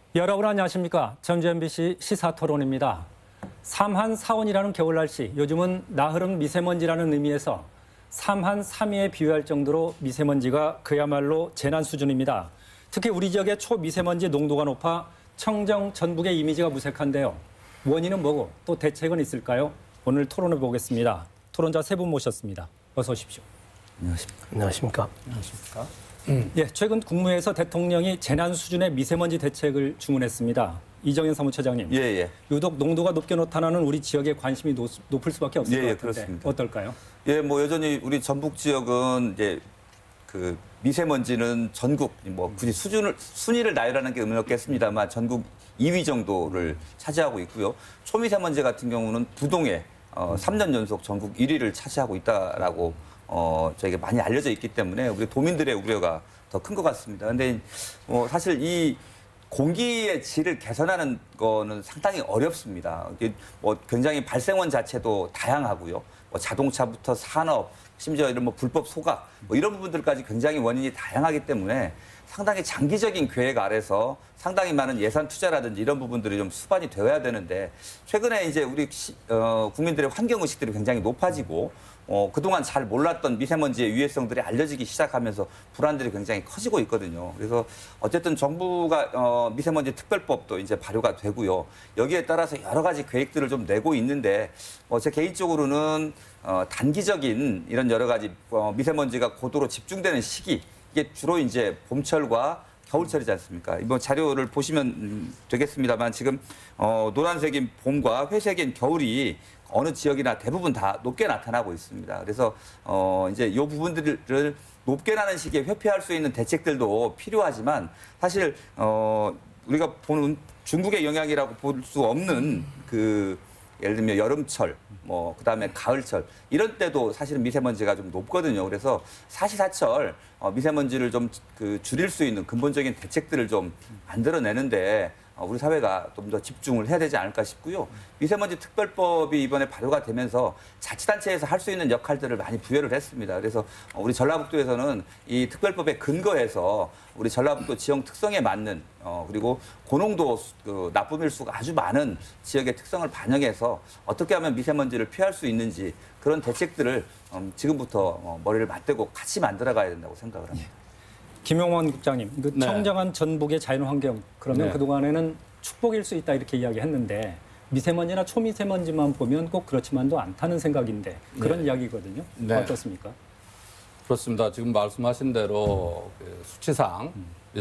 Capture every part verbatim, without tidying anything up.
여러분 안녕하십니까? 전주 엠비씨 시사토론입니다. 삼한사온이라는 겨울날씨, 요즘은 나흐름 미세먼지라는 의미에서 삼한삼위에 비유할 정도로 미세먼지가 그야말로 재난 수준입니다. 특히 우리 지역의 초미세먼지 농도가 높아 청정, 전북의 이미지가 무색한데요. 원인은 뭐고 또 대책은 있을까요? 오늘 토론해 보겠습니다. 토론자 세 분 모셨습니다. 어서 오십시오. 안녕하십니까. 안녕하십니까. 안녕하십니까. 음. 예, 최근 국무회에서 대통령이 재난 수준의 미세먼지 대책을 주문했습니다. 이정현 사무처장님. 예, 예. 유독 농도가 높게 나타나는 우리 지역에 관심이 노, 높을 수밖에 없을 예, 것 예, 같은데 그렇습니다. 어떨까요? 예, 뭐 여전히 우리 전북 지역은 이제 그 미세먼지는 전국 뭐 굳이 수준을 순위를 나열하는 게 의미 없겠습니다만 전국 이 위 정도를 차지하고 있고요. 초미세먼지 같은 경우는 부동에 어, 삼 년 연속 전국 일 위를 차지하고 있다라고 어, 저희가 많이 알려져 있기 때문에 우리 도민들의 우려가 더 큰 것 같습니다. 근데 어, 사실 이 공기의 질을 개선하는 거는 상당히 어렵습니다. 이게 뭐 굉장히 발생원 자체도 다양하고요. 뭐 자동차부터 산업, 심지어 이런 뭐 불법 소각, 뭐 이런 부분들까지 굉장히 원인이 다양하기 때문에 상당히 장기적인 계획 아래서 상당히 많은 예산 투자라든지 이런 부분들이 좀 수반이 되어야 되는데 최근에 이제 우리 시, 어, 국민들의 환경 의식들이 굉장히 높아지고 어, 그동안 잘 몰랐던 미세먼지의 위해성들이 알려지기 시작하면서 불안들이 굉장히 커지고 있거든요. 그래서 어쨌든 정부가 어, 미세먼지 특별법도 이제 발효가 되고요. 여기에 따라서 여러 가지 계획들을 좀 내고 있는데 어, 제 개인적으로는 어, 단기적인 이런 여러 가지 어, 미세먼지가 고도로 집중되는 시기 이게 주로 이제 봄철과 겨울철이지 않습니까? 이번 자료를 보시면 되겠습니다만 지금 어, 노란색인 봄과 회색인 겨울이 어느 지역이나 대부분 다 높게 나타나고 있습니다. 그래서 어, 이제 이 부분들을 높게 나는 시기에 회피할 수 있는 대책들도 필요하지만 사실 어, 우리가 보는 중국의 영향이라고 볼 수 없는 그 예를 들면 여름철, 뭐 그다음에 가을철 이런 때도 사실은 미세먼지가 좀 높거든요. 그래서 사시사철 어, 미세먼지를 좀 그 줄일 수 있는 근본적인 대책들을 좀 만들어내는데 어, 우리 사회가 좀 더 집중을 해야 되지 않을까 싶고요. 미세먼지 특별법이 이번에 발효가 되면서 자치단체에서 할 수 있는 역할들을 많이 부여를 했습니다. 그래서 우리 전라북도에서는 이 특별법에 근거해서 우리 전라북도 지형 특성에 맞는 어, 그리고 고농도 그 나쁨 일수가 아주 많은 지역의 특성을 반영해서 어떻게 하면 미세먼지를 피할 수 있는지 그런 대책들을 음, 지금부터 어, 머리를 맞대고 같이 만들어가야 된다고 생각을 합니다. 예. 김용원 국장님, 그 네. 청정한 전북의 자연환경 그러면 네. 그동안에는 축복일 수 있다 이렇게 이야기했는데 미세먼지나 초미세먼지만 보면 꼭 그렇지만도 않다는 생각인데 그런 네. 이야기거든요. 네. 어떻습니까? 그렇습니다. 지금 말씀하신 대로 그 수치상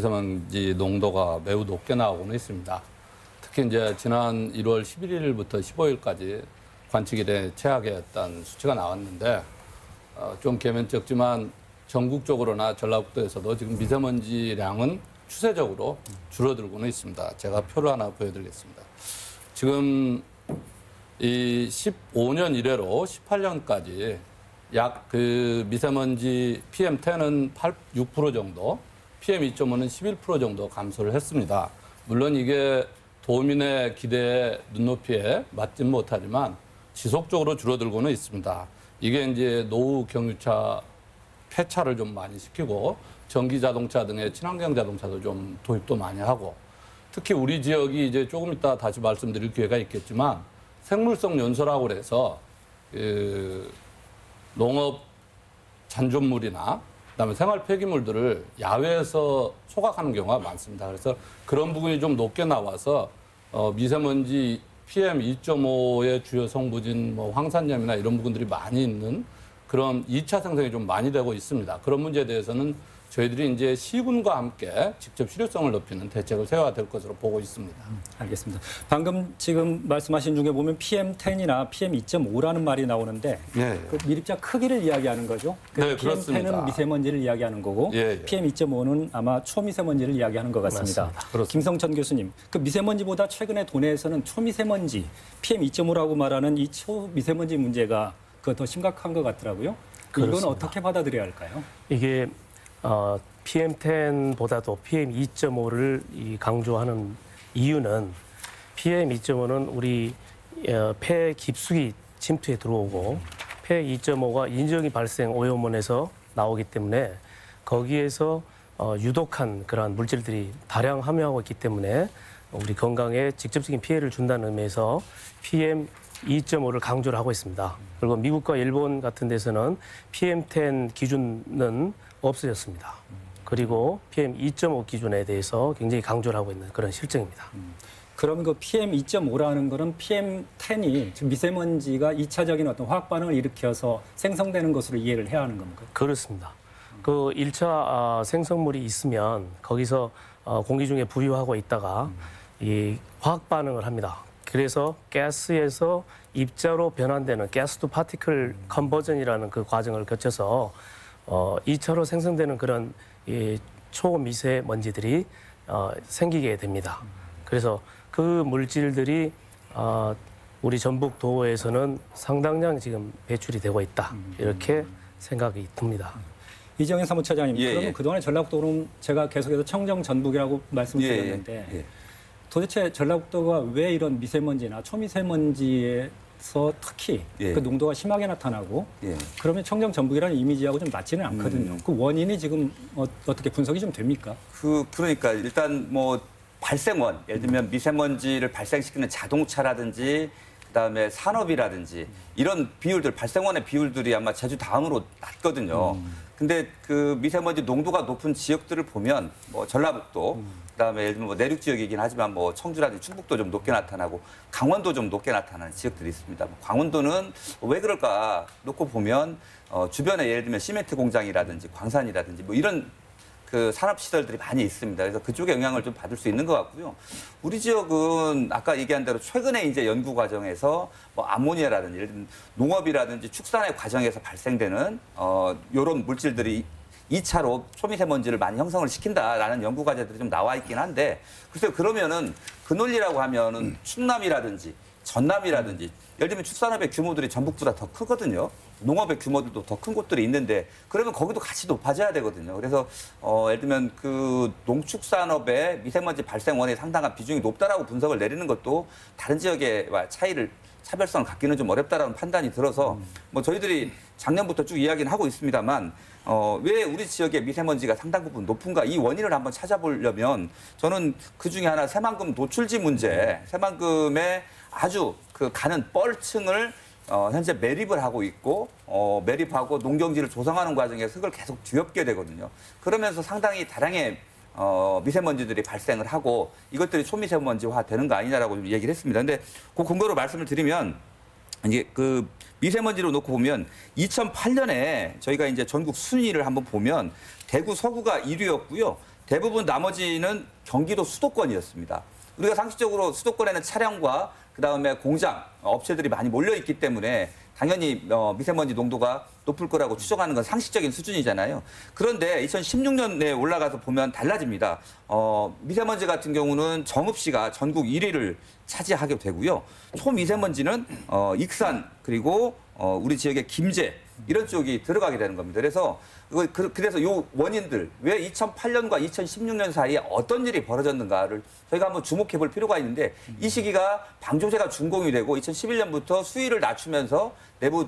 미세먼지 농도가 매우 높게 나오고는 있습니다. 특히 이제 지난 일월 십일일부터 십오일까지 관측일에 최악이었던 수치가 나왔는데 어, 좀 개면적지만 전국적으로나 전라북도에서도 지금 미세먼지량은 추세적으로 줄어들고는 있습니다. 제가 표를 하나 보여드리겠습니다. 지금 이 십오 년 이래로 십팔 년까지 약 그 미세먼지 피엠 텐은 육 퍼센트 정도, 피엠 이 점 오는 십일 퍼센트 정도 감소를 했습니다. 물론 이게 도민의 기대에 눈높이에 맞진 못하지만 지속적으로 줄어들고는 있습니다. 이게 이제 노후 경유차 폐차를 좀 많이 시키고 전기 자동차 등의 친환경 자동차도 좀 도입도 많이 하고 특히 우리 지역이 이제 조금 이따 다시 말씀드릴 기회가 있겠지만 생물성 연소라고 그래서 그 농업 잔존물이나 그다음에 생활 폐기물들을 야외에서 소각하는 경우가 많습니다. 그래서 그런 부분이 좀 높게 나와서 어, 미세먼지 피엠 이 점 오의 주요 성분인 뭐 황산염이나 이런 부분들이 많이 있는 그런 이 차 생성이 좀 많이 되고 있습니다. 그런 문제에 대해서는 저희들이 이제 시군과 함께 직접 실효성을 높이는 대책을 세워야 될 것으로 보고 있습니다. 음, 알겠습니다. 방금 지금 말씀하신 중에 보면 피엠 텐이나 피엠 이 점 오라는 말이 나오는데 예, 예. 그 미립자 크기를 이야기하는 거죠. 그 네, 피엠 그렇습니다. 텐은 미세먼지를 이야기하는 거고 예, 예. 피엠 이 점 오는 아마 초미세먼지를 이야기하는 것 같습니다. 맞습니다. 그렇습니다. 김성천 교수님, 그 미세먼지보다 최근에 도내에서는 초미세먼지, 피엠 이 점 오라고 말하는 이 초미세먼지 문제가 그 더 심각한 것 같더라고요. 이건 그렇습니다. 어떻게 받아들여야 할까요? 이게 어, 피엠 텐보다도 피엠 이 점 오를 이 강조하는 이유는 피엠 이 점 오는 우리 어, 폐 깊숙이 침투에 들어오고 폐 이 점 오가 인정이 발생 오염원에서 나오기 때문에 거기에서 어, 유독한 그러한 물질들이 다량 함유하고 있기 때문에 우리 건강에 직접적인 피해를 준다는 의미에서 피엠 이점오를 강조를 하고 있습니다. 그리고 미국과 일본 같은 데서는 피엠 텐 기준은 없어졌습니다. 그리고 피엠 이점오 기준에 대해서 굉장히 강조를 하고 있는 그런 실정입니다. 그럼 그 피엠 이점오라는 거는 피엠 텐이 미세먼지가 이차적인 어떤 화학 반응을 일으켜서 생성되는 것으로 이해를 해야 하는 겁니까? 그렇습니다. 그 일 차 생성물이 있으면 거기서 어, 공기 중에 부유하고 있다가 이 화학 반응을 합니다. 그래서 가스에서 입자로 변환되는 가스 투 파티클 컨버전이라는 그 과정을 거쳐서 어, 이 차로 생성되는 그런 이 초미세먼지들이 어, 생기게 됩니다. 그래서 그 물질들이 어, 우리 전북도에서는 상당량 지금 배출이 되고 있다. 이렇게 생각이 듭니다. 이정현 사무처장님, 예, 그러면 예. 그동안에 전라북도는 제가 계속해서 청정 전북이라고 말씀드렸는데 예, 예. 도대체 전라북도가 왜 이런 미세먼지나 초미세먼지에서 특히 예. 그 농도가 심하게 나타나고 예. 그러면 청정 전북이라는 이미지하고 좀 맞지는 않거든요. 그 원인이 지금 어, 어떻게 분석이 좀 됩니까? 그 그러니까 일단 뭐 발생원, 예를 들면 미세먼지를 발생시키는 자동차라든지 그다음에 산업이라든지 이런 비율들, 발생원의 비율들이 아마 제주 다음으로 낮거든요. 근데 그 미세먼지 농도가 높은 지역들을 보면 뭐 전라북도, 그다음에 예를 들면 뭐 내륙 지역이긴 하지만 뭐 청주라든지 충북도 좀 높게 나타나고 강원도 좀 높게 나타나는 지역들이 있습니다. 뭐 강원도는 왜 그럴까 놓고 보면 어 주변에 예를 들면 시멘트 공장이라든지 광산이라든지 뭐 이런 그 산업시설들이 많이 있습니다. 그래서 그쪽에 영향을 좀 받을 수 있는 것 같고요. 우리 지역은 아까 얘기한 대로 최근에 이제 연구 과정에서 뭐 아모니아라든지 예를 들면 농업이라든지 축산의 과정에서 발생되는 어, 이런 물질들이 이 차로 초미세먼지를 많이 형성을 시킨다라는 연구 과제들이 좀 나와 있긴 한데 글쎄요, 그러면은 그 논리라고 하면은 충남이라든지 전남이라든지 예를 들면 축산업의 규모들이 전북보다 더 크거든요. 농업의 규모들도 더 큰 곳들이 있는데 그러면 거기도 같이 높아져야 되거든요. 그래서 어, 예를 들면 그 농축산업의 미세먼지 발생원의 상당한 비중이 높다라고 분석을 내리는 것도 다른 지역의 차이를 차별성을 갖기는 좀 어렵다라는 판단이 들어서 뭐 저희들이 작년부터 쭉 이야기는 하고 있습니다만 어, 왜 우리 지역의 미세먼지가 상당 부분 높은가 이 원인을 한번 찾아보려면 저는 그 중에 하나 새만금 노출지 문제, 새만금의 아주 그 가는 뻘층을 어, 현재 매립을 하고 있고 어, 매립하고 농경지를 조성하는 과정에서 흙을 계속 뒤엎게 되거든요. 그러면서 상당히 다량의 어, 미세먼지들이 발생을 하고 이것들이 초미세먼지화 되는 거 아니냐라고 좀 얘기를 했습니다. 근데 그 근거로 말씀을 드리면 이제 그 미세먼지로 놓고 보면 이천팔 년에 저희가 이제 전국 순위를 한번 보면 대구 서구가 일 위였고요. 대부분 나머지는 경기도 수도권이었습니다. 우리가 상식적으로 수도권에는 차량과 그다음에 공장, 업체들이 많이 몰려 있기 때문에 당연히 미세먼지 농도가 높을 거라고 추정하는 건 상식적인 수준이잖아요. 그런데 이천십육 년에 올라가서 보면 달라집니다. 어, 미세먼지 같은 경우는 정읍시가 전국 일 위를 차지하게 되고요. 초미세먼지는 어, 익산 그리고 어, 우리 지역의 김제 이런 쪽이 들어가게 되는 겁니다. 그래서 그래서 요 원인들 왜 이천팔 년과 이천십육 년 사이에 어떤 일이 벌어졌는가를 저희가 한번 주목해 볼 필요가 있는데 이 시기가 방조제가 준공이 되고 이천십일 년부터 수위를 낮추면서 내부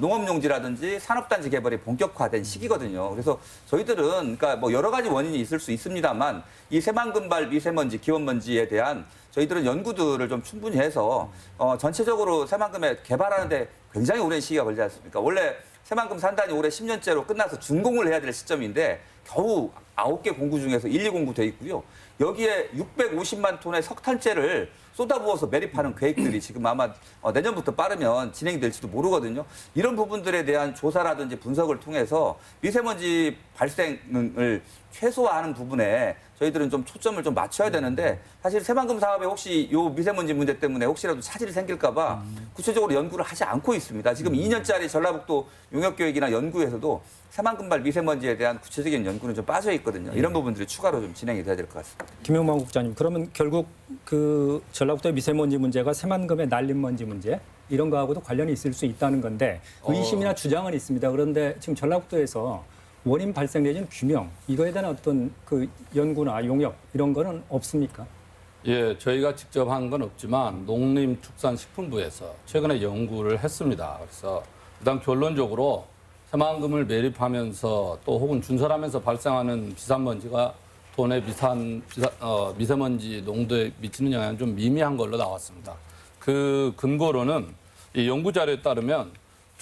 농업용지라든지 산업단지 개발이 본격화된 시기거든요. 그래서 저희들은 그러니까 뭐 여러 가지 원인이 있을 수 있습니다만 이 새만금발 미세먼지, 기온먼지에 대한 저희들은 연구들을 좀 충분히 해서 어, 전체적으로 새만금에 개발하는데 굉장히 오랜 시기가 걸리지 않습니까? 원래 새만금 산단이 올해 십 년째로 끝나서 준공을 해야 될 시점인데 겨우 아홉 개 공구 중에서 일, 이 공구 돼 있고요. 여기에 육백오십만 톤의 석탄재를 쏟아부어서 매립하는 계획들이 지금 아마 내년부터 빠르면 진행이 될지도 모르거든요. 이런 부분들에 대한 조사라든지 분석을 통해서 미세먼지 발생을 최소화하는 부분에 저희들은 좀 초점을 좀 맞춰야 되는데 사실 새만금 사업에 혹시 요 미세먼지 문제 때문에 혹시라도 차질이 생길까 봐 구체적으로 연구를 하지 않고 있습니다. 지금 이 년짜리 전라북도 용역교육이나 연구에서도 새만금발 미세먼지에 대한 구체적인 연구는 좀 빠져 있거든요. 이런 부분들이 추가로 좀 진행이 돼야 될 것 같습니다. 김영만 국장님, 그러면 결국 그 전라북도의 미세먼지 문제가 새만금의 날림먼지 문제 이런 거하고도 관련이 있을 수 있다는 건데 의심이나 주장은 있습니다. 그런데 지금 전라북도에서 원인 발생 내지는 규명 이거에 대한 어떤 그 연구나 용역 이런 거는 없습니까? 예, 저희가 직접 한 건 없지만 농림축산식품부에서 최근에 연구를 했습니다. 그래서 일단 결론적으로 새만금을 매립하면서 또 혹은 준설하면서 발생하는 비산먼지가 손의 미산, 비사- 어, 미세먼지 농도에 미치는 영향은 좀 미미한 걸로 나왔습니다. 그 근거로는 이 연구 자료에 따르면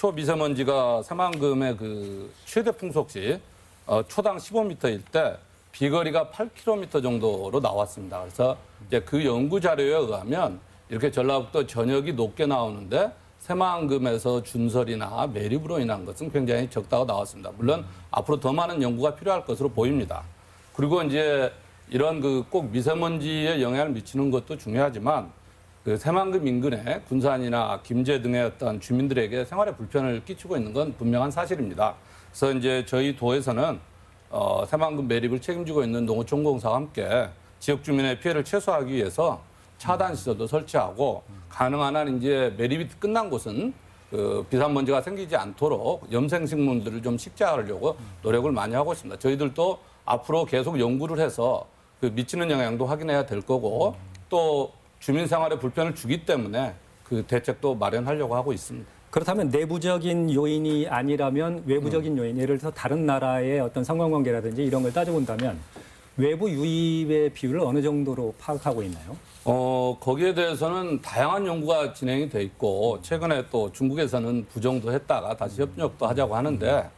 초미세먼지가 새만금의 그 최대 풍속시 어, 초당 십오 미터일 때 비거리가 팔 킬로미터 정도로 나왔습니다. 그래서 이제 그 연구 자료에 의하면 이렇게 전라북도 전역이 높게 나오는데 새만금에서 준설이나 매립으로 인한 것은 굉장히 적다고 나왔습니다. 물론 앞으로 더 많은 연구가 필요할 것으로 보입니다. 그리고 이제 이런 그 꼭 미세먼지에 영향을 미치는 것도 중요하지만 그 새만금 인근의 군산이나 김제 등의 어떤 주민들에게 생활에 불편을 끼치고 있는 건 분명한 사실입니다. 그래서 이제 저희 도에서는 어, 새만금 매립을 책임지고 있는 농어촌공사와 함께 지역 주민의 피해를 최소화하기 위해서 차단 시설도 설치하고 가능한 한 이제 매립이 끝난 곳은 그 비산먼지가 생기지 않도록 염생식물들을 좀 식재하려고 노력을 많이 하고 있습니다. 저희들도 앞으로 계속 연구를 해서 그 미치는 영향도 확인해야 될 거고 또 주민 생활에 불편을 주기 때문에 그 대책도 마련하려고 하고 있습니다. 그렇다면 내부적인 요인이 아니라면 외부적인 요인, 예를 들어서 다른 나라의 어떤 상관관계라든지 이런 걸 따져본다면 외부 유입의 비율을 어느 정도로 파악하고 있나요? 어, 거기에 대해서는 다양한 연구가 진행이 돼 있고 최근에 또 중국에서는 부정도 했다가 다시 협력도 하자고 하는데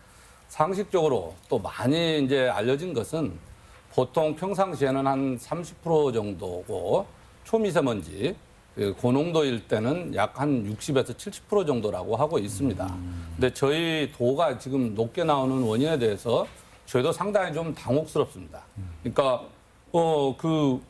상식적으로 또 많이 이제 알려진 것은 보통 평상시에는 한 삼십 퍼센트 정도고 초미세먼지 그 고농도일 때는 약 한 육십에서 칠십 퍼센트 정도라고 하고 있습니다. 근데 저희 도가 지금 높게 나오는 원인에 대해서 저희도 상당히 좀 당혹스럽습니다. 그러니까 어, 그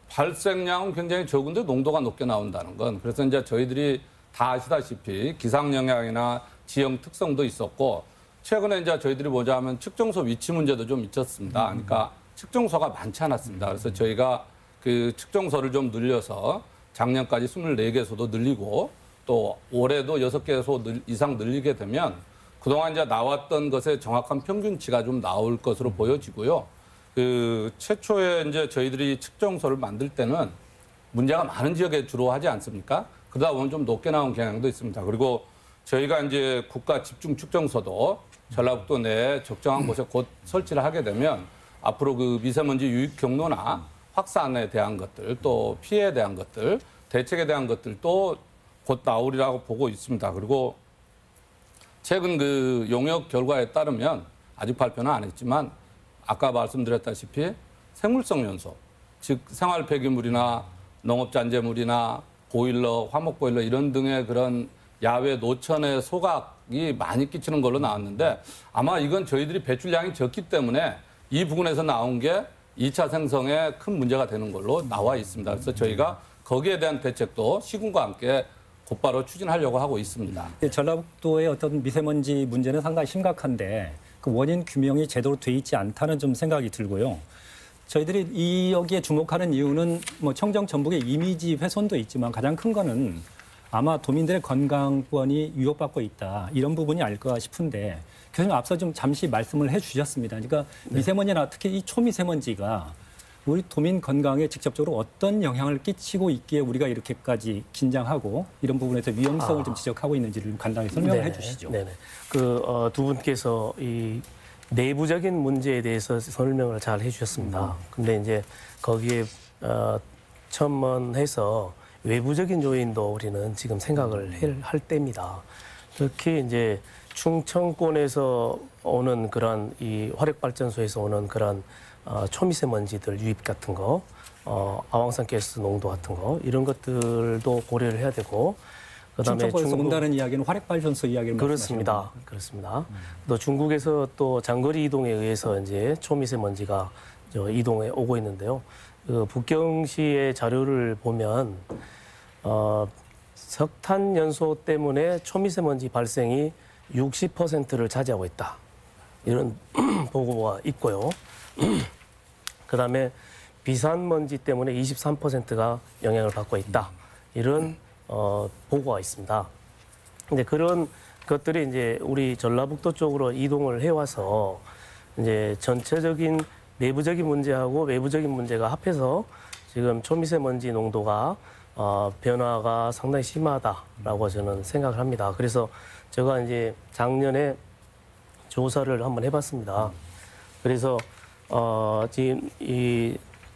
발생량은 굉장히 적은데 농도가 높게 나온다는 건 그래서 이제 저희들이 다 아시다시피 기상 영향이나 지형 특성도 있었고 최근에 이제 저희들이 보자 하면 측정소 위치 문제도 좀 있었습니다. 그러니까 측정소가 많지 않았습니다. 그래서 저희가 그 측정소를 좀 늘려서 작년까지 스물네 개소도 늘리고 또 올해도 여섯 개소 이상 늘리게 되면 그동안 이제 나왔던 것의 정확한 평균치가 좀 나올 것으로 보여지고요. 그 최초에 이제 저희들이 측정소를 만들 때는 문제가 많은 지역에 주로 하지 않습니까? 그러다 보면 좀 높게 나온 경향도 있습니다. 그리고 저희가 이제 국가 집중 측정소도 전라북도 내에 적정한 곳에 곧 설치를 하게 되면 앞으로 그 미세먼지 유입 경로나 확산에 대한 것들 또 피해에 대한 것들 대책에 대한 것들도 곧 나오리라고 보고 있습니다. 그리고 최근 그 용역 결과에 따르면 아직 발표는 안 했지만 아까 말씀드렸다시피 생물성 연소, 즉 생활 폐기물이나 농업 잔재물이나 보일러, 화목 보일러 이런 등의 그런 야외 노천의 소각이 많이 끼치는 걸로 나왔는데 아마 이건 저희들이 배출량이 적기 때문에 이 부분에서 나온 게 이 차 생성에 큰 문제가 되는 걸로 나와 있습니다. 그래서 저희가 거기에 대한 대책도 시군과 함께 곧바로 추진하려고 하고 있습니다. 전라북도의 어떤 미세먼지 문제는 상당히 심각한데 그 원인 규명이 제대로 돼 있지 않다는 좀 생각이 들고요. 저희들이 이 여기에 주목하는 이유는 뭐 청정 전북의 이미지 훼손도 있지만 가장 큰 거는 아마 도민들의 건강권이 위협받고 있다 이런 부분이 아닐까 싶은데 교수님 앞서 좀 잠시 말씀을 해주셨습니다. 그러니까 네. 미세먼지나 특히 이 초미세먼지가 우리 도민 건강에 직접적으로 어떤 영향을 끼치고 있기에 우리가 이렇게까지 긴장하고 이런 부분에서 위험성을 아. 좀 지적하고 있는지를 좀 간단히 설명을 네네. 해주시죠. 네네. 그 어, 두 분께서 이 내부적인 문제에 대해서 설명을 잘 해주셨습니다. 근데 이제 거기에 어, 첨언해서 외부적인 요인도 우리는 지금 생각을 할, 할 때입니다. 특히 이제 충청권에서 오는 그런 이 화력발전소에서 오는 그런 어, 초미세먼지들 유입 같은 거, 어, 아황산 가스 농도 같은 거 이런 것들도 고려를 해야 되고 그다음에 충청권에서 중국 온다는 이야기는 화력발전소 이야기를 그렇습니다. 말씀하시는 그렇습니다. 음. 또 중국에서 또 장거리 이동에 의해서 이제 초미세먼지가 저 이동해 오고 있는데요. 그 북경시의 자료를 보면 어, 석탄 연소 때문에 초미세먼지 발생이 육십 퍼센트를 차지하고 있다. 이런 보고가 있고요. 그다음에 비산먼지 때문에 이십삼 퍼센트가 영향을 받고 있다. 이런 어, 보고가 있습니다. 근데 그런 것들이 이제 우리 전라북도 쪽으로 이동을 해와서 이제 전체적인 내부적인 문제하고 외부적인 문제가 합해서 지금 초미세먼지 농도가 어, 변화가 상당히 심하다라고 저는 생각을 합니다. 그래서 제가 이제 작년에 조사를 한번 해봤습니다. 그래서 어, 지금 이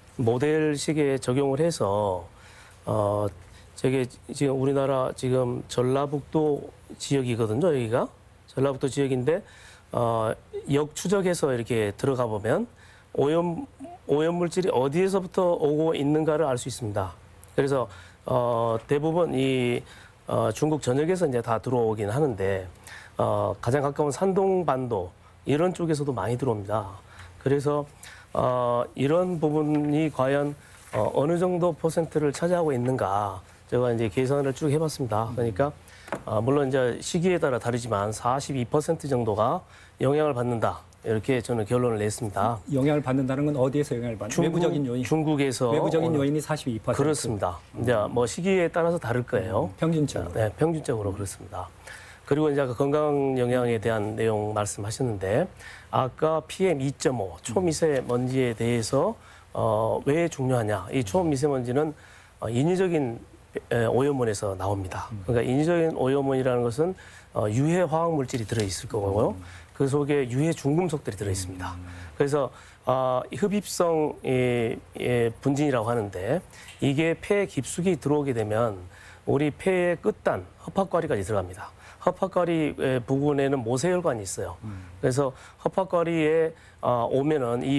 모델 시계에 적용을 해서 어, 저게 지금 우리나라 지금 전라북도 지역이거든요. 여기가 전라북도 지역인데 어, 역추적해서 이렇게 들어가 보면 오염 오염 물질이 어디에서부터 오고 있는가를 알 수 있습니다. 그래서 어, 대부분 이 어, 중국 전역에서 이제 다 들어오긴 하는데 어, 가장 가까운 산동반도 이런 쪽에서도 많이 들어옵니다. 그래서 어, 이런 부분이 과연 어, 어느 정도 퍼센트를 차지하고 있는가 제가 이제 계산을 쭉 해봤습니다. 그러니까 어, 물론 이제 시기에 따라 다르지만 사십이 퍼센트 정도가 영향을 받는다. 이렇게 저는 결론을 냈습니다. 영향을 받는다는 건 어디에서 영향을 받는? 중국, 외부적인 요인. 중국에서 외부적인 어느, 요인이 사십이 퍼센트. 그렇습니다. 이제 뭐 시기에 따라서 다를 거예요. 평균적으로. 네, 평균적으로 그렇습니다. 그리고 이제 그 건강 영향에 대한 내용 말씀하셨는데 아까 피엠 이 점 오 초미세먼지에 대해서 어, 왜 중요하냐? 이 초미세먼지는 어, 인위적인 오염원에서 나옵니다. 그러니까 인위적인 오염원이라는 것은 어, 유해 화학 물질이 들어 있을 거고요. 그 속에 유해 중금속들이 들어 있습니다. 그래서 어, 흡입성 예, 예, 분진이라고 하는데 이게 폐 깊숙이 들어오게 되면 우리 폐의 끝단 허파과리까지 들어갑니다. 허파과리 부근에는 모세혈관이 있어요. 그래서 허파과리에 어, 오면은 이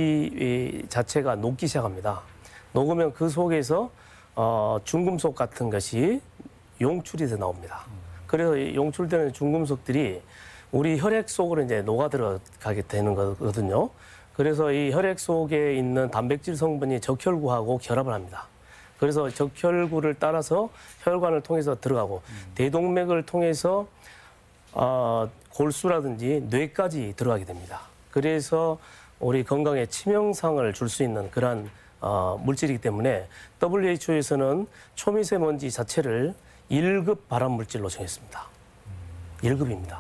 먼지 자체가 녹기 시작합니다. 녹으면 그 속에서 어, 중금속 같은 것이 용출이 돼 나옵니다. 그래서 이 용출되는 중금속들이 우리 혈액 속으로 이제 녹아 들어가게 되는 거거든요. 그래서 이 혈액 속에 있는 단백질 성분이 적혈구하고 결합을 합니다. 그래서 적혈구를 따라서 혈관을 통해서 들어가고 음. 대동맥을 통해서 어, 골수라든지 뇌까지 들어가게 됩니다. 그래서 우리 건강에 치명상을 줄 수 있는 그러한 어, 물질이기 때문에 더블유에이치오에서는 초미세먼지 자체를 일 급 발암물질로 정했습니다. 일 급입니다.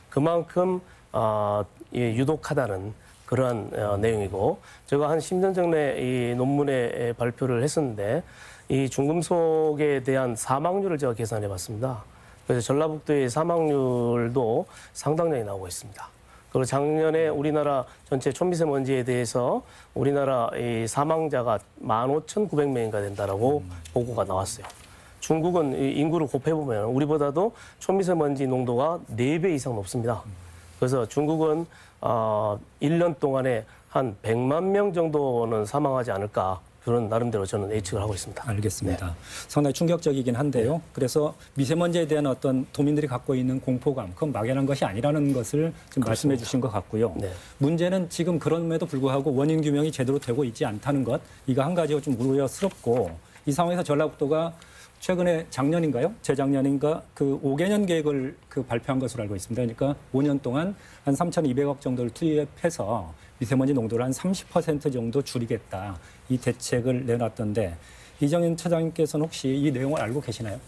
그만큼 어, 예, 유독하다는 그러한 어, 내용이고 제가 한 십 년 전에 이 논문에 발표를 했었는데 이 중금속에 대한 사망률을 제가 계산해 봤습니다. 그래서 전라북도의 사망률도 상당량이 나오고 있습니다. 그리고 작년에 우리나라 전체 초미세먼지에 대해서 우리나라 이 사망자가 만 오천구백 명인가 된다라고 음. 보고가 나왔어요. 중국은 인구를 곱해보면 우리보다도 초미세먼지 농도가 네 배 이상 높습니다. 그래서 중국은 어, 일 년 동안에 한 백만 명 정도는 사망하지 않을까 그런 나름대로 저는 예측을 하고 있습니다. 알겠습니다. 네. 상당히 충격적이긴 한데요. 그래서 미세먼지에 대한 어떤 도민들이 갖고 있는 공포감, 그건 막연한 것이 아니라는 것을 지금 그렇습니다. 말씀해 주신 것 같고요. 네. 문제는 지금 그럼에도 불구하고 원인 규명이 제대로 되고 있지 않다는 것, 이거 한 가지가 좀 우려스럽고 이 상황에서 전라북도가 최근에 작년인가요? 재작년인가 그 오 개년 계획을 그 발표한 것으로 알고 있습니다. 그러니까 오 년 동안 한 삼천이백억 정도를 투입해서 미세먼지 농도를 한 삼십 퍼센트 정도 줄이겠다. 이 대책을 내놨던데 이정현 차장님께서는 혹시 이 내용을 알고 계시나요?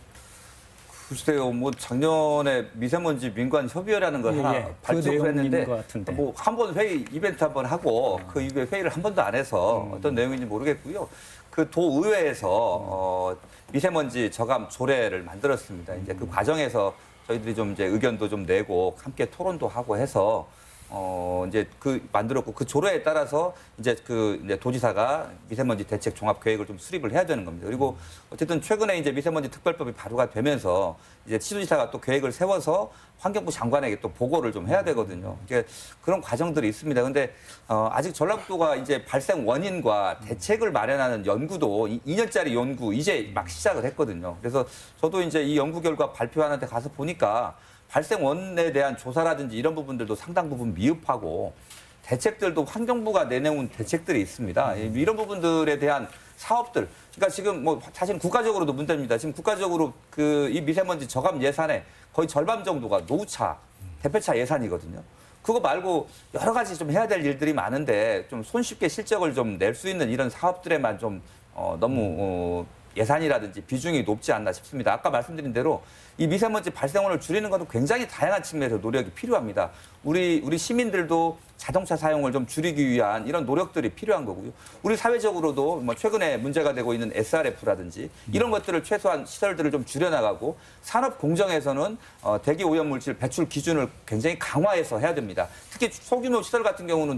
글쎄요, 뭐 작년에 미세먼지 민관 협의회라는 걸 예, 하나 예. 발족을 그 했는데 뭐 한 번 회의 이벤트 한 번 하고 어. 그 이후에 회의를 한 번도 안 해서 음. 어떤 내용인지 모르겠고요. 그 도의회에서 음. 어, 미세먼지 저감 조례를 만들었습니다. 이제 그 과정에서 저희들이 좀 이제 의견도 좀 내고 함께 토론도 하고 해서 어 이제 그 만들었고 그 조례에 따라서 이제 그 이제 도지사가 미세먼지 대책 종합 계획을 좀 수립을 해야 되는 겁니다. 그리고 어쨌든 최근에 이제 미세먼지 특별법이 발의가 되면서 이제 시도지사가 또 계획을 세워서 환경부 장관에게 또 보고를 좀 해야 되거든요. 이게 그런 과정들이 있습니다. 근데 어 아직 전라북도가 이제 발생 원인과 대책을 마련하는 연구도 이 년짜리 연구 이제 막 시작을 했거든요. 그래서 저도 이제 이 연구 결과 발표하는 데 가서 보니까 발생 원인에 대한 조사라든지 이런 부분들도 상당 부분 미흡하고 대책들도 환경부가 내놓은 대책들이 있습니다. 이런 부분들에 대한 사업들, 그러니까 지금 뭐 사실 국가적으로도 문제입니다. 지금 국가적으로 그 이 미세먼지 저감 예산의 거의 절반 정도가 노후차, 대표차 예산이거든요. 그거 말고 여러 가지 좀 해야 될 일들이 많은데 좀 손쉽게 실적을 좀 낼 수 있는 이런 사업들에만 좀 어, 너무 어, 예산이라든지 비중이 높지 않나 싶습니다. 아까 말씀드린 대로 이 미세먼지 발생원을 줄이는 것도 굉장히 다양한 측면에서 노력이 필요합니다. 우리 우리 시민들도 자동차 사용을 좀 줄이기 위한 이런 노력들이 필요한 거고요. 우리 사회적으로도 뭐 최근에 문제가 되고 있는 에스알에프라든지 이런 것들을 최소한 시설들을 좀 줄여나가고 산업 공정에서는 어, 대기 오염 물질 배출 기준을 굉장히 강화해서 해야 됩니다. 특히 소규모 시설 같은 경우는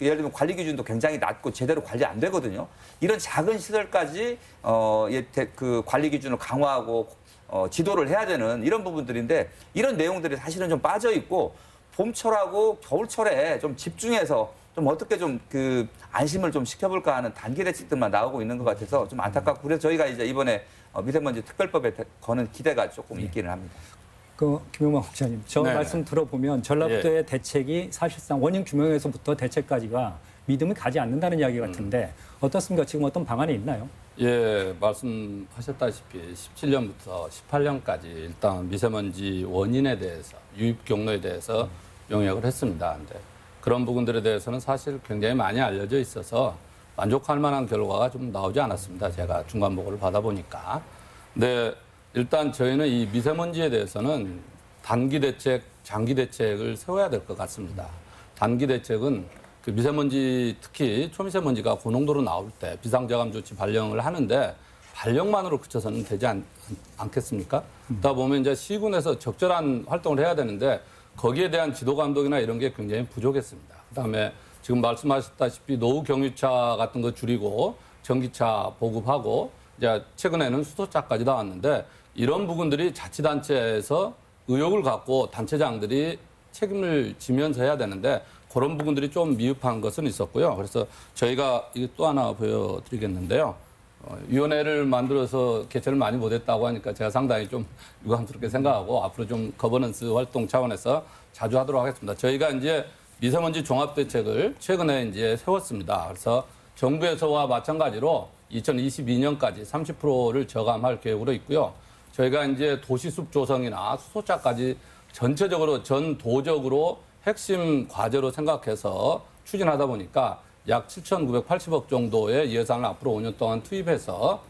그 예를 들면 관리 기준도 굉장히 낮고 제대로 관리 안 되거든요. 이런 작은 시설까지 어, 예, 대- 그 관리 기준을 강화하고 어, 지도를 해야 되는 이런 부분들인데 이런 내용들이 사실은 좀 빠져 있고 봄철하고 겨울철에 좀 집중해서 좀 어떻게 좀 그 안심을 좀 시켜볼까 하는 단기 대책들만 나오고 있는 것 같아서 좀 안타깝고 그래서 저희가 이제 이번에 어, 미세먼지 특별법에 대- 거는 기대가 조금 있기는 합니다. 그 김용만 국장님, 저 네. 말씀 들어보면 전라북도의 대책이 사실상 원인 규명에서부터 대책까지가 믿음이 가지 않는다는 이야기 같은데 어떻습니까? 지금 어떤 방안이 있나요? 예, 말씀하셨다시피 십칠 년부터 십팔 년까지 일단 미세먼지 원인에 대해서 유입 경로에 대해서 용역을 했습니다. 근데 그런 부분들에 대해서는 사실 굉장히 많이 알려져 있어서 만족할 만한 결과가 좀 나오지 않았습니다. 제가 중간 보고를 받아보니까. 근데 일단 저희는 이 미세먼지에 대해서는 단기 대책, 장기 대책을 세워야 될 것 같습니다. 단기 대책은 그 미세먼지 특히 초미세먼지가 고농도로 나올 때 비상저감 조치 발령을 하는데 발령만으로 그쳐서는 되지 않, 않겠습니까? 그러다 보면 이제 시군에서 적절한 활동을 해야 되는데 거기에 대한 지도 감독이나 이런 게 굉장히 부족했습니다. 그다음에 지금 말씀하셨다시피 노후 경유차 같은 거 줄이고 전기차 보급하고 이제 최근에는 수소차까지 나왔는데 이런 부분들이 자치단체에서 의욕을 갖고 단체장들이 책임을 지면서 해야 되는데 그런 부분들이 좀 미흡한 것은 있었고요. 그래서 저희가 이거 또 하나 보여드리겠는데요. 어, 위원회를 만들어서 개최를 많이 못했다고 하니까 제가 상당히 좀 유감스럽게 생각하고 앞으로 좀 거버넌스 활동 차원에서 자주 하도록 하겠습니다. 저희가 이제 미세먼지 종합대책을 최근에 이제 세웠습니다. 그래서 정부에서와 마찬가지로 이천이십이 년까지 삼십 퍼센트를 저감할 계획으로 있고요. 저희가 이제 도시숲 조성이나 수소차까지 전체적으로 전 도적으로 핵심 과제로 생각해서 추진하다 보니까 약 칠천구백팔십억 정도의 예산을 앞으로 오 년 동안 투입해서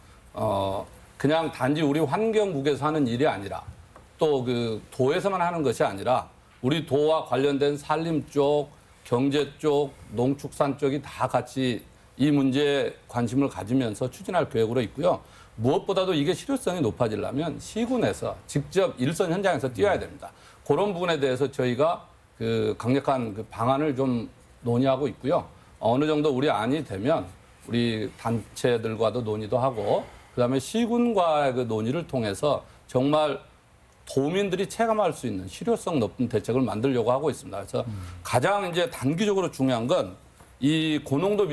어 그냥 단지 우리 환경국에서 하는 일이 아니라 또 그 도에서만 하는 것이 아니라 우리 도와 관련된 산림 쪽, 경제 쪽, 농축산 쪽이 다 같이 이 문제에 관심을 가지면서 추진할 계획으로 있고요. 무엇보다도 이게 실효성이 높아지려면 시군에서 직접 일선 현장에서 뛰어야 됩니다. 그런 부분에 대해서 저희가 그 강력한 그 방안을 좀 논의하고 있고요. 어느 정도 우리 안이 되면 우리 단체들과도 논의도 하고 그다음에 시군과의 그 논의를 통해서 정말 도민들이 체감할 수 있는 실효성 높은 대책을 만들려고 하고 있습니다. 그래서 음. 가장 이제 단기적으로 중요한 건 이 고농도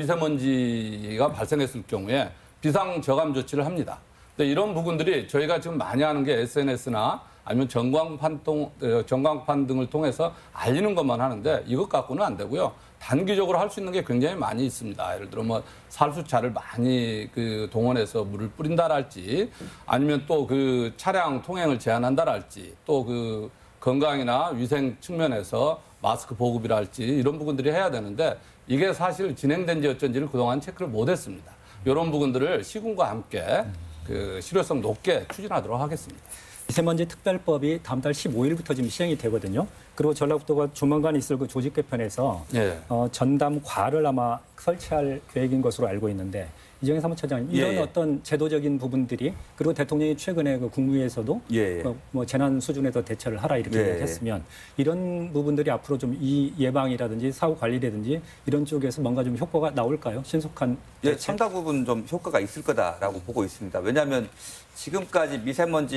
미세먼지가 발생했을 경우에 비상 저감 조치를 합니다. 근데 이런 부분들이 저희가 지금 많이 하는 게 에스엔에스나 아니면 전광판, 동, 전광판 등을 통해서 알리는 것만 하는데 이것 갖고는 안 되고요. 단기적으로 할 수 있는 게 굉장히 많이 있습니다. 예를 들어 뭐 살수차를 많이 그 동원해서 물을 뿌린다랄지 아니면 또 그 차량 통행을 제한한다랄지 또 그 건강이나 위생 측면에서 마스크 보급이랄지 이런 부분들이 해야 되는데 이게 사실 진행된지 어쩐지를 그동안 체크를 못했습니다. 이런 부분들을 시군과 함께 그 실효성 높게 추진하도록 하겠습니다. 미세먼지 특별법이 다음 달 십오 일부터 지금 시행이 되거든요. 그리고 전라북도가 조만간 있을 그 조직 개편에서 예. 어, 전담과를 아마 설치할 계획인 것으로 알고 있는데 이정희 사무처장님 이런 예, 예. 어떤 제도적인 부분들이 그리고 대통령이 최근에 그 국무회에서도 예, 예. 뭐, 뭐 재난 수준에서 대처를 하라 이렇게 예, 예. 했으면 이런 부분들이 앞으로 좀 이 예방이라든지 사후 관리라든지 이런 쪽에서 뭔가 좀 효과가 나올까요? 신속한 예, 대책? 상당 부분 좀 효과가 있을 거다라고 보고 있습니다. 왜냐하면 지금까지 미세먼지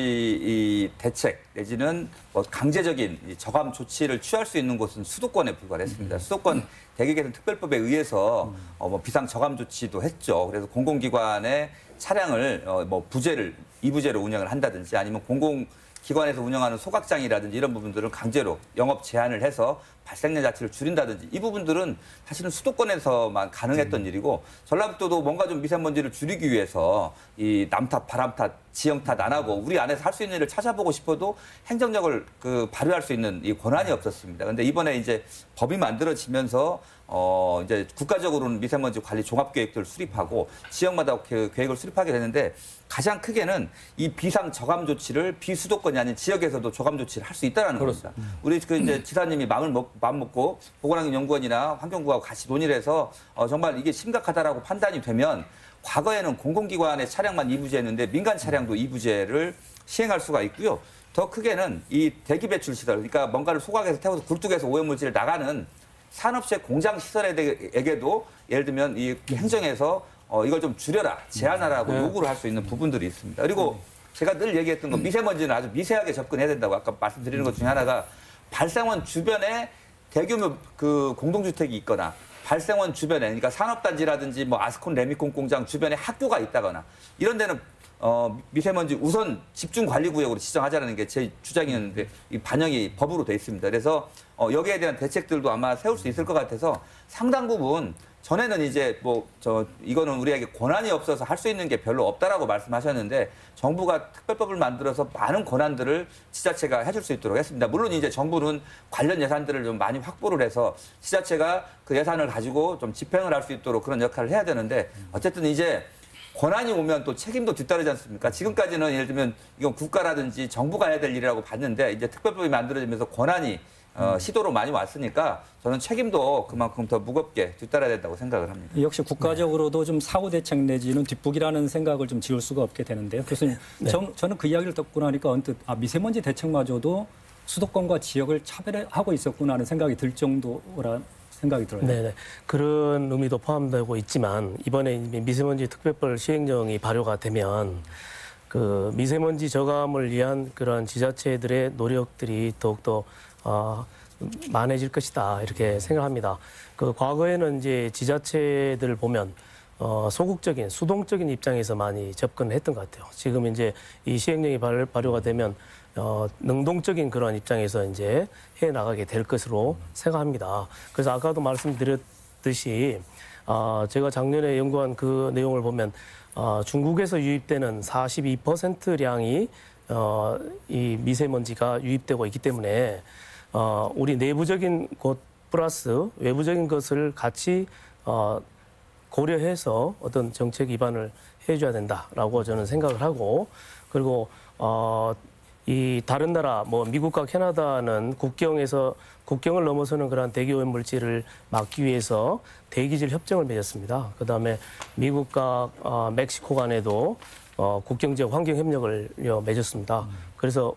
이 대책 내지는 뭐 강제적인 이 저감 조치를 취할 수 있는 곳은 수도권에 불과했습니다. 수도권 대기개선 특별법에 의해서 어, 뭐 비상 저감 조치도 했죠. 그래서 공공기관의 차량을 어, 뭐 부재를 이부제로 운영을 한다든지 아니면 공공 기관에서 운영하는 소각장이라든지 이런 부분들은 강제로 영업 제한을 해서 발생량 자체를 줄인다든지 이 부분들은 사실은 수도권에서만 가능했던 음. 일이고 전라북도도 뭔가 좀 미세먼지를 줄이기 위해서 이 남탓, 바람탓, 지형탓 안 하고 우리 안에서 할 수 있는 일을 찾아보고 싶어도 행정력을 그 발휘할 수 있는 이 권한이 없었습니다. 그런데 이번에 이제 법이 만들어지면서 어 이제 국가적으로는 미세먼지 관리 종합 계획들을 수립하고 지역마다 그 계획을 수립하게 되는데 가장 크게는 이 비상 저감 조치를 비수도권이 아닌 지역에서도 저감 조치를 할 수 있다라는 겁니다. 우리 그 이제 지사님이 마음을 먹, 마음 먹고 보건환경연구원이나 환경부하고 같이 논의를 해서 어, 정말 이게 심각하다라고 판단이 되면 과거에는 공공기관의 차량만 이부제했는데 민간 차량도 이부제를 시행할 수가 있고요. 더 크게는 이 대기 배출 시설, 그러니까 뭔가를 소각해서 태워서 굴뚝에서 오염물질을 나가는 산업시의 공장 시설에게도 예를 들면 이 행정에서 어, 이걸 좀 줄여라, 제한하라고 네. 요구를 할 수 있는 부분들이 있습니다. 그리고 제가 늘 얘기했던 건 미세먼지는 아주 미세하게 접근해야 된다고 아까 말씀드리는 것 중에 하나가 발생원 주변에 대규모 그 공동주택이 있거나 발생원 주변에 그러니까 산업단지라든지 뭐 아스콘 레미콘 공장 주변에 학교가 있다거나 이런 데는 어, 미세먼지 우선 집중관리구역으로 지정하자는 게 제 주장이었는데 이 반영이 법으로 돼 있습니다. 그래서 어, 여기에 대한 대책들도 아마 세울 수 있을 것 같아서 상당 부분 전에는 이제 뭐 저 이거는 우리에게 권한이 없어서 할 수 있는 게 별로 없다라고 말씀하셨는데 정부가 특별법을 만들어서 많은 권한들을 지자체가 해줄 수 있도록 했습니다. 물론 이제 정부는 관련 예산들을 좀 많이 확보를 해서 지자체가 그 예산을 가지고 좀 집행을 할 수 있도록 그런 역할을 해야 되는데 어쨌든 이제 권한이 오면 또 책임도 뒤따르지 않습니까? 지금까지는 예를 들면 이건 국가라든지 정부가 해야 될 일이라고 봤는데 이제 특별법이 만들어지면서 권한이 어, 시도로 많이 왔으니까 저는 책임도 그만큼 더 무겁게 뒤따라야 된다고 생각을 합니다. 역시 국가적으로도 좀 사후 대책 내지는 뒷북이라는 생각을 좀 지울 수가 없게 되는데요. 교수님, 네. 정, 저는 그 이야기를 듣고 나니까 언뜻 아, 미세먼지 대책마저도 수도권과 지역을 차별하고 있었구나 하는 생각이 들 정도라 생각이 들어요. 네네. 그런 의미도 포함되고 있지만 이번에 미세먼지 특별법 시행령이 발효가 되면 그 미세먼지 저감을 위한 그런 지자체들의 노력들이 더욱더 어, 많아질 것이다 이렇게 생각합니다. 그 과거에는 이제 지자체들을 보면 어, 소극적인 수동적인 입장에서 많이 접근했던 것 같아요. 지금 이제 이 시행령이 발, 발효가 되면 어, 능동적인 그런 입장에서 이제 해 나가게 될 것으로 생각합니다. 그래서 아까도 말씀드렸듯이 어, 제가 작년에 연구한 그 내용을 보면 어, 중국에서 유입되는 사십이 퍼센트량이 어, 이 미세먼지가 유입되고 있기 때문에 어, 우리 내부적인 것 플러스 외부적인 것을 같이 어, 고려해서 어떤 정책 기반을 해줘야 된다라고 저는 생각을 하고 그리고 어, 이 다른 나라 뭐 미국과 캐나다는 국경에서 국경을 넘어서는 그런 대기오염 물질을 막기 위해서 대기질 협정을 맺었습니다. 그다음에 미국과 어, 멕시코 간에도 어, 국경 지역 환경 협력을 맺었습니다. 그래서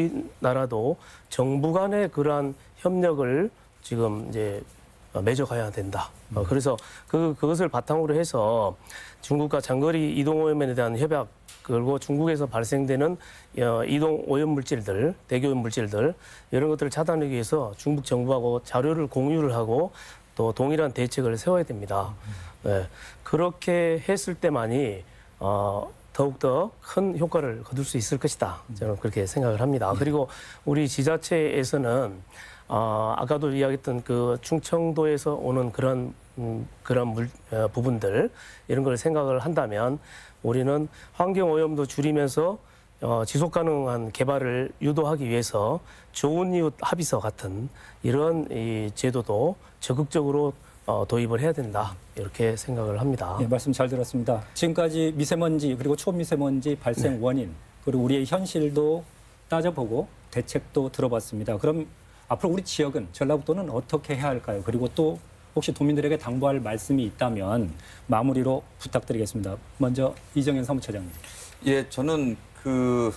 우리나라도 정부 간의 그러한 협력을 지금 이제 맺어가야 된다. 어, 그래서 그 그것을 바탕으로 해서 중국과 장거리 이동 오염에 대한 협약 그리고 중국에서 발생되는 어, 이동 오염 물질들, 대기오염 물질들 이런 것들을 차단하기 위해서 중국 정부하고 자료를 공유를 하고 또 동일한 대책을 세워야 됩니다. 네. 그렇게 했을 때만이 어, 더욱더 큰 효과를 거둘 수 있을 것이다. 저는 그렇게 생각을 합니다. 그리고 우리 지자체에서는 어, 아까도 이야기했던 그 충청도에서 오는 그런 음, 그런 물, 어, 부분들 이런 걸 생각을 한다면 우리는 환경 오염도 줄이면서 어, 지속 가능한 개발을 유도하기 위해서 좋은 이웃 합의서 같은 이런 이 제도도 적극적으로 어, 도입을 해야 된다 이렇게 생각을 합니다. 네, 말씀 잘 들었습니다. 지금까지 미세먼지 그리고 초미세먼지 발생 네. 원인 그리고 우리의 현실도 따져보고 대책도 들어봤습니다. 그럼 앞으로 우리 지역은 전라북도는 어떻게 해야 할까요? 그리고 또 혹시 도민들에게 당부할 말씀이 있다면 마무리로 부탁드리겠습니다. 먼저 이정현 사무처장님. 예, 저는 그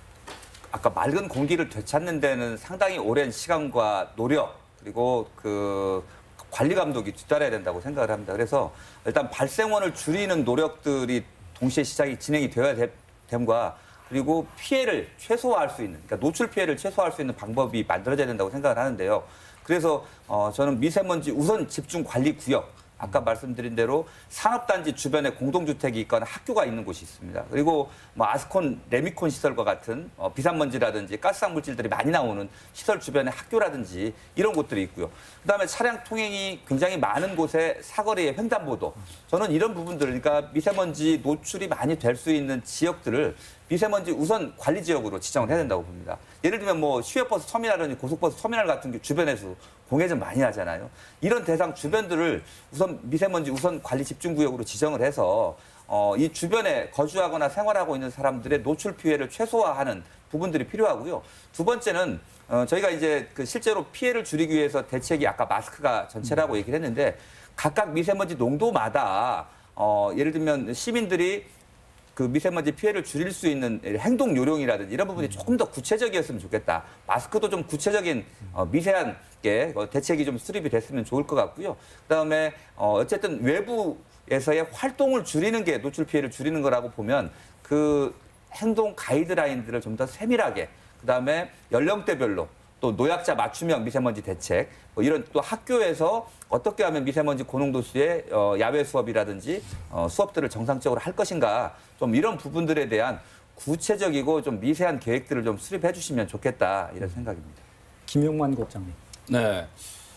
아까 맑은 공기를 되찾는 데는 상당히 오랜 시간과 노력 그리고 그 관리 감독이 뒤따라야 된다고 생각을 합니다. 그래서 일단 발생원을 줄이는 노력들이 동시에 시작이 진행이 되어야 됨과 그리고 피해를 최소화할 수 있는, 그러니까 노출 피해를 최소화할 수 있는 방법이 만들어져야 된다고 생각을 하는데요. 그래서 어, 저는 미세먼지 우선 집중 관리 구역, 아까 말씀드린 대로 산업단지 주변에 공동주택이 있거나 학교가 있는 곳이 있습니다. 그리고 뭐 아스콘, 레미콘 시설과 같은 어, 비산먼지라든지 가스상 물질들이 많이 나오는 시설 주변에 학교라든지 이런 곳들이 있고요. 그다음에 차량 통행이 굉장히 많은 곳에 사거리에 횡단보도. 저는 이런 부분들, 그러니까 미세먼지 노출이 많이 될 수 있는 지역들을 미세먼지 우선 관리 지역으로 지정을 해야 된다고 봅니다. 예를 들면 뭐 시외버스 터미널이나 고속버스 터미널 같은 게 주변에서 공해전 많이 하잖아요. 이런 대상 주변들을 우선 미세먼지 우선 관리 집중구역으로 지정을 해서 어, 이 주변에 거주하거나 생활하고 있는 사람들의 노출 피해를 최소화하는 부분들이 필요하고요. 두 번째는 어, 저희가 이제 그 실제로 피해를 줄이기 위해서 대책이 아까 마스크가 전체라고 얘기를 했는데 각각 미세먼지 농도마다 어, 예를 들면 시민들이 그 미세먼지 피해를 줄일 수 있는 행동 요령이라든지 이런 부분이 조금 더 구체적이었으면 좋겠다. 마스크도 좀 구체적인 어, 미세하게 대책이 좀 수립이 됐으면 좋을 것 같고요. 그다음에 어, 어쨌든 외부에서의 활동을 줄이는 게 노출 피해를 줄이는 거라고 보면 그 행동 가이드라인들을 좀 더 세밀하게, 그다음에 연령대별로 또 노약자 맞춤형 미세먼지 대책, 뭐 이런 또 학교에서 어떻게 하면 미세먼지 고농도수의 어, 야외 수업이라든지 어, 수업들을 정상적으로 할 것인가, 좀 이런 부분들에 대한 구체적이고 좀 미세한 계획들을 좀 수립해 주시면 좋겠다, 이런 생각입니다. 김용만 국장님. 네.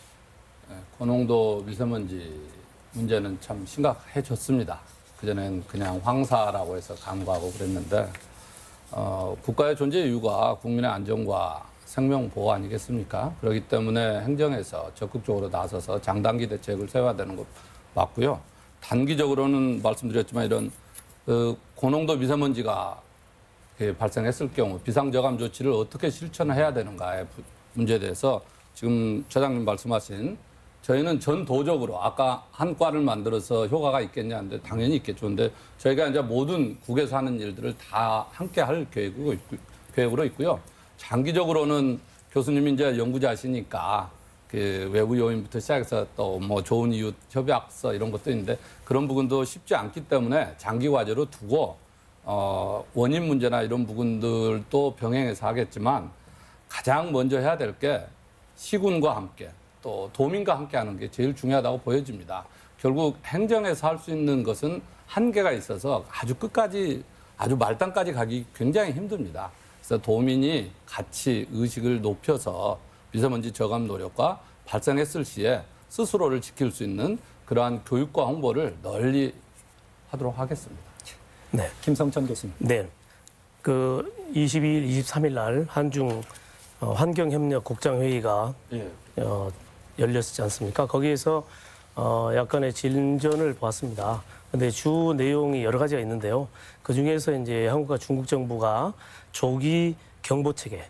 고농도 미세먼지 문제는 참 심각해졌습니다. 그전엔 그냥 황사라고 해서 간과하고 그랬는데 어, 국가의 존재 이유가 국민의 안전과 생명 보호 아니겠습니까? 그렇기 때문에 행정에서 적극적으로 나서서 장단기 대책을 세워야 되는 것 맞고요. 단기적으로는 말씀드렸지만 이런 그 고농도 미세먼지가 발생했을 경우 비상저감 조치를 어떻게 실천해야 되는가의 문제에 대해서 지금 처장님 말씀하신 저희는 전도적으로 아까 한 과를 만들어서 효과가 있겠냐 하는데 당연히 있겠죠. 근데 저희가 이제 모든 국에서 하는 일들을 다 함께 할 계획으로, 있고, 계획으로 있고요. 장기적으로는 교수님이 이제 연구자시니까 그 외부 요인부터 시작해서 또 뭐 좋은 이웃 협약서 이런 것도 있는데 그런 부분도 쉽지 않기 때문에 장기 과제로 두고 어, 원인 문제나 이런 부분들도 병행해서 하겠지만 가장 먼저 해야 될 게 시군과 함께 또 도민과 함께 하는 게 제일 중요하다고 보여집니다. 결국 행정에서 할 수 있는 것은 한계가 있어서 아주 끝까지 아주 말단까지 가기 굉장히 힘듭니다. 그래서 도민이 같이 의식을 높여서 미세먼지 저감 노력과 발생했을 시에 스스로를 지킬 수 있는 그러한 교육과 홍보를 널리 하도록 하겠습니다. 네, 김성천 교수님. 네. 그 이십이 일, 이십삼 일 날 한중 어, 환경협력 국장회의가 예. 어, 열렸지 않습니까? 거기에서 어, 약간의 진전을 보았습니다. 근데 주 내용이 여러 가지가 있는데요. 그 중에서 이제 한국과 중국 정부가 조기 경보 체계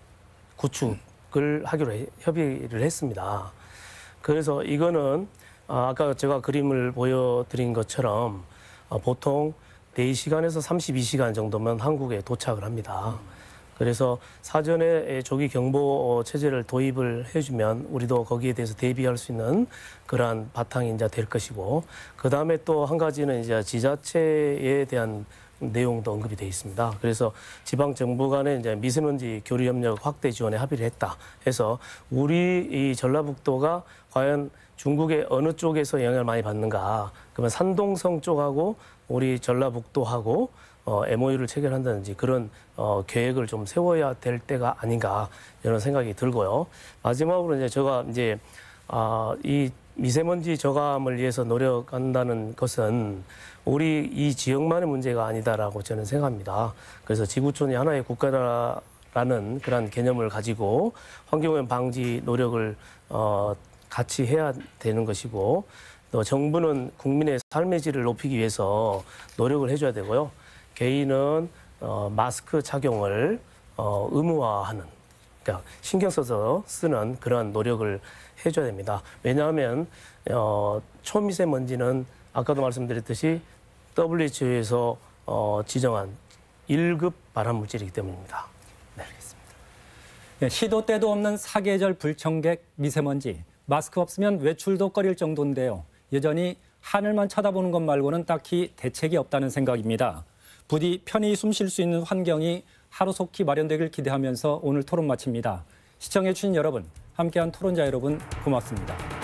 구축을 하기로 해, 협의를 했습니다. 그래서 이거는 아, 아까 제가 그림을 보여드린 것처럼 어, 보통 네 시간에서 삼십이 시간 정도면 한국에 도착을 합니다. 그래서 사전에 조기 경보 체제를 도입을 해주면 우리도 거기에 대해서 대비할 수 있는 그러한 바탕이 이제 될 것이고, 그 다음에 또 한 가지는 이제 지자체에 대한 내용도 언급이 되어 있습니다. 그래서 지방 정부 간에 이제 미세먼지 교류 협력 확대 지원에 합의를 했다 해서 우리 이 전라북도가 과연 중국의 어느 쪽에서 영향을 많이 받는가? 그러면 산동성 쪽하고 우리 전라북도하고 어, 엠오유를 체결한다든지 그런 어, 계획을 좀 세워야 될 때가 아닌가 이런 생각이 들고요. 마지막으로 이제 제가 이제 아, 이 미세먼지 저감을 위해서 노력한다는 것은 우리 이 지역만의 문제가 아니다라고 저는 생각합니다. 그래서 지구촌이 하나의 국가라는 그런 개념을 가지고 환경오염 방지 노력을 어, 같이 해야 되는 것이고, 또 정부는 국민의 삶의 질을 높이기 위해서 노력을 해줘야 되고요. 개인은 어, 마스크 착용을 어, 의무화하는, 그러니까 신경 써서 쓰는 그런 노력을 해줘야 됩니다. 왜냐하면 어, 초미세먼지는 아까도 말씀드렸듯이 더블유에이치오에서 어, 지정한 일 급 발암물질이기 때문입니다. 네, 알겠습니다. 네, 시도 때도 없는 사계절 불청객 미세먼지. 마스크 없으면 외출도 꺼릴 정도인데요. 여전히 하늘만 쳐다보는 것 말고는 딱히 대책이 없다는 생각입니다. 부디 편히 숨 쉴 수 있는 환경이 하루속히 마련되길 기대하면서 오늘 토론 마칩니다. 시청해주신 여러분, 함께한 토론자 여러분 고맙습니다.